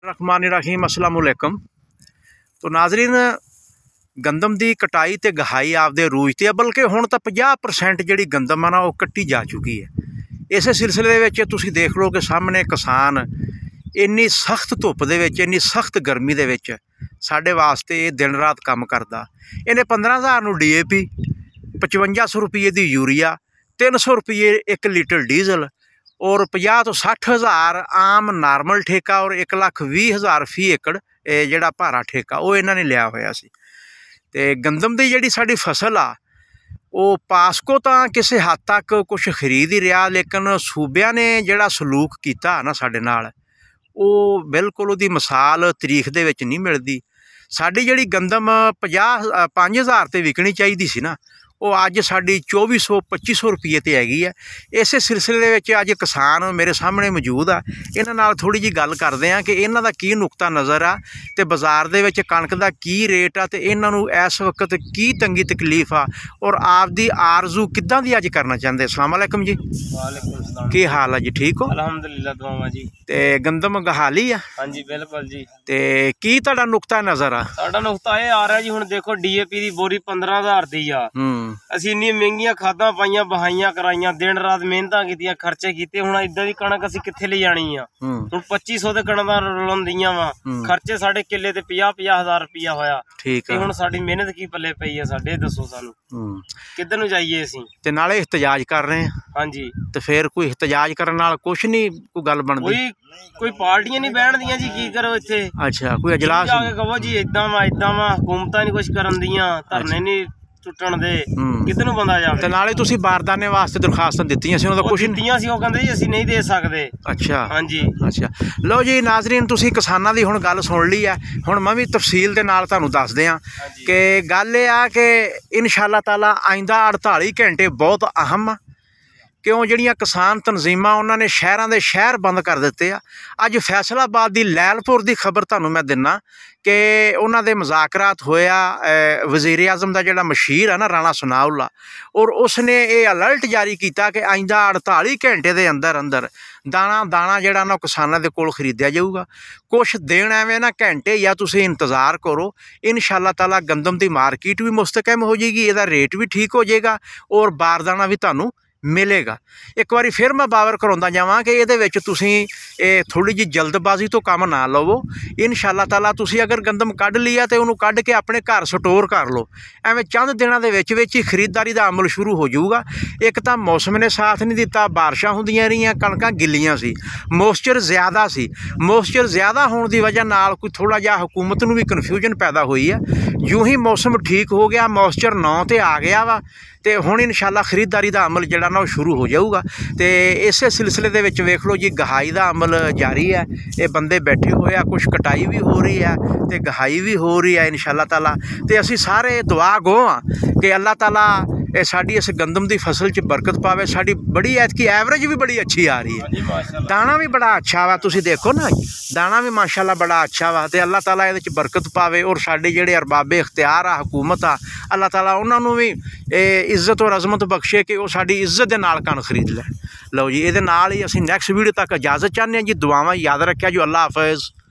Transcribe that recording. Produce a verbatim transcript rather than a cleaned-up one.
रहमानिर्रहीम अस्सलाम वालेकुम। तो नाजरीन, गंदम की कटाई तो गहाई आपदे रूज ते बल्कि हुण तां पचास परसेंट जिहड़ी गंदम आ ना वो कट्टी जा चुकी है। इस सिलसिले दे विच तुसीं देख लो कि सामने किसान इन्नी सख्त धुप्प दे विच इन्नी सख्त गर्मी दे विच साडे वास्ते दिन रात काम करदा। इन्हें पंद्रह हज़ार नूं डी ए पी, पचवंजा सौ रुपये की यूरिया, तीन सौ रुपये एक लीटर डीजल और पचास तो सठ हज़ार आम नार्मल ठेका और एक लख भी हज़ार फी एकड़ जिहड़ा भारा ठेका वो इन्हां ने लिया होया सी। ते गंदम की जिहड़ी साडी फसल आ वो पासको तां किसी हद तक कुछ खरीद ही रहा, लेकिन सूबिया ने जिहड़ा सलूक कीता ना साडे नाल वो बिल्कुल उहदी मिसाल तरीख दे विच नहीं मिलदी। साडी जिहड़ी गंदम पचास पाँच हज़ार ते विकनी चाहिदी सी ना, वो अज साडी चौबी सौ पच्ची सौ रुपये ते हैगी है। इस सिलसिले दे विच अज किसान मेरे सामने मौजूद आ, इन्हां नाल थोड़ी जी गल करदे आ कि इन्हां दा की नुकता नज़र आ ते बाज़ार दे विच कणक दा की रेट आ ते इन्हां नूं इस वक्त की तंगी तकलीफ आ और आपदी आरजू किद्दां दी अज करना चाहते। अस्सलाम वालेकुम जी। वालेकुम सलाम। की हाल है जी? ठीक हो? अल्हम्दुलिल्लाह दुआवां जी। ते गंदम गहाली आ? हाँ जी बिल्कुल जी। ते की तुहाडा नुकता नज़र आ? साडा नुकता ये आ रहा जी, हुण देखो डी ए पी दी बोरी पंद्रह हज़ार दी आ। ਅਸੀਂ ਇੰਨੀ ਮਹਿੰਗੀਆਂ ਖਾਦਾਂ ਪਾਈਆਂ, ਬਹਾਈਆਂ ਕਰਾਈਆਂ, ਦਿਨ ਰਾਤ ਮਿਹਨਤਾਂ ਕੀਤੀਆਂ, ਖਰਚੇ ਕੀਤੇ। ਹੁਣ ਇਦਾਂ ਦੀ ਕਣਕ ਅਸੀਂ ਕਿੱਥੇ ਲੈ ਜਾਣੀ ਆ? ਹੁਣ ਪੱਚੀ ਸੌ ਦੇ ਕਣਕਾਂ ਰੁਲੰਦੀਆਂ ਵਾ, ਖਰਚੇ ਸਾਡੇ ਕਿੱਲੇ ਤੇ ਪੰਜਾਹ ਪੰਜਾਹ ਹਜ਼ਾਰ ਰੁਪਇਆ ਹੋਇਆ। ਤੇ ਹੁਣ ਸਾਡੀ ਮਿਹਨਤ ਕੀ ਪੱਲੇ ਪਈ ਆ ਸਾਡੇ? ਦੱਸੋ ਸਾਨੂੰ ਕਿੱਧਰ ਨੂੰ ਜਾਈਏ ਅਸੀਂ? ਤੇ ਨਾਲੇ ਇhtਜਾਜ ਕਰ ਰਹੇ ਆ। ਹਾਂਜੀ, ਤੇ ਫਿਰ ਕੋਈ ਇhtਜਾਜ ਕਰਨ ਨਾਲ ਕੁਛ ਨਹੀਂ, ਕੋਈ ਗੱਲ ਬਣਦੀ? ਕੋਈ ਕੋਈ ਪਾਰਟੀਆਂ ਨਹੀਂ ਬਹਿਣਦੀਆਂ ਜੀ, ਕੀ ਕਰੋ ਇੱਥੇ? ਅੱਛਾ, ਕੋਈ ਅਜਲਾਸ ਜਾ ਕੇ ਕਹੋ ਜੀ ਇਦਾਂ ਵਾ ਇਦਾਂ ਵਾ, ਹਕੂਮਤਾਂ ਨਹੀਂ ਕੁਛ ਕਰਨ ਦੀਆਂ, ਧਰਨੇ ਨਹੀਂ ਟੁੱਟਣ ਦੇ, ਕਿੱਧਰ ਨੂੰ ਬੰਦਾ ਜਾਵੇ? ਤੇ ਨਾਲੇ ਤੁਸੀਂ ਬਾਰਦਾਨੇ ਵਾਸਤੇ ਦਰਖਾਸਤਾਂ ਦਿੱਤੀਆਂ ਸੀ, ਉਹਨਾਂ ਦਾ ਕੁਛ ਨਹੀਂ ਦਿੱਤੀਆਂ ਸੀ। ਉਹ ਕਹਿੰਦੇ ਜੀ ਅਸੀਂ ਨਹੀਂ ਦੇ ਸਕਦੇ। ਅੱਛਾ, ਹਾਂਜੀ, ਅੱਛਾ। ਲਓ ਜੀ ਨਾਜ਼ਰੀਨ, ਤੁਸੀਂ ਕਿਸਾਨਾਂ ਦੀ ਹੁਣ ਗੱਲ ਸੁਣ ਲਈ ਹੈ। ਹੁਣ ਮੈਂ ਵੀ ਤਫਸੀਲ ਦੇ ਨਾਲ ਤੁਹਾਨੂੰ ਦੱਸ ਦਿਆਂ ਕਿ ਗੱਲ ਇਹ ਆ ਕਿ ਇਨਸ਼ਾਅੱਲਾ ਤਾਲਾ ਆਇੰਦਾ ਅੜਤਾਲੀ ਘੰਟੇ ਬਹੁਤ ਅਹਿਮ ਆ। क्यों ਜਿਹੜੀਆਂ किसान तनजीमां उन्होंने शहरों के शहर बंद कर दिते आ। अज फैसलाबाद की लैलपुर की खबर तुहानूं मैं दिना कि उन्होंने मुज़ाकरात होया वज़ीर आज़म का जिहड़ा मशीर है ना राणा सनाउल्ला, और उसने ये अलर्ट जारी किया कि आइंदा अड़ताली घंटे के अंदर अंदर दाना दाना जिहड़ा ना किसानों के कोल खरीदिया जाऊगा। कुछ दिन एवें ना घंटे या तुसीं इंतज़ार करो, इंशाअल्लाह ताला गंदम की मार्केट भी मुस्तकम हो जाएगी, इहदा रेट भी ठीक हो जाएगा और बारदाना भी तुहानूं मिलेगा। एक बार फिर मैं बावर कराउंदा जावां कि इहदे विच तुसीं थोड़ी जी जल्दबाजी तो काम ना लवो। इंशाअल्लाह ताला तुसीं अगर गंदम कढ ली है तो उहनूं कढ के अपने घर स्टोर कर लो। एवें चंद दिनां दे विच विच ही खरीदारी का अमल शुरू हो जाऊगा। एक तो मौसम ने साथ नहीं दिता, बारिशां हुंदियां रहियां, कणकां गिल्लियां सी, मॉइस्चर ज़्यादा सी। मॉइस्चर ज़्यादा होने की वजह नाल कोई थोड़ा जिहा हुकूमत नूं भी कन्फ्यूजन पैदा हुई है। जो ही मौसम ठीक हो गया, मॉइस्चर नौ ते आ गया वा, तो हुण इंशाअल्लाह खरीदारी का अमल जिहड़ा ना शुरू हो जाऊगा। तो इस सिलसिले दे विच वेख लो जी, गहाई का अमल जारी है। ये बंदे बैठे हुए हैं, कुछ कटाई भी हो रही है तो गहाई भी हो रही है इंशाअल्लाह ताला। तो असी सारे दुआ गो हाँ कि अल्लाह ताला ये साडी इस गंदम की फसल च बरकत पावे। साडी बड़ी ऐतकी एवरेज भी बड़ी अच्छी आ रही है, दाना भी बड़ा अच्छा वा। तुसीं देखो ना, दाना भी माशाअल्लाह बड़ा अच्छा वा। तो अल्लाह ताला इहदे च बरकत पावे और साडे जिहड़े अरबाबे इख्तियार आ, हुकूमत आ, अल्लाह ताला उन्हां नूं भी इज्जत और अजमत बख्शे कि वो साडी इज्जत दे नाल कण खरीद लैण। लो जी, इहदे नाल ही असीं नैक्सट वीडियो तक इजाजत चाहते हैं जी। दुआवां याद रखिया जी। अल्लाह हाफिज़।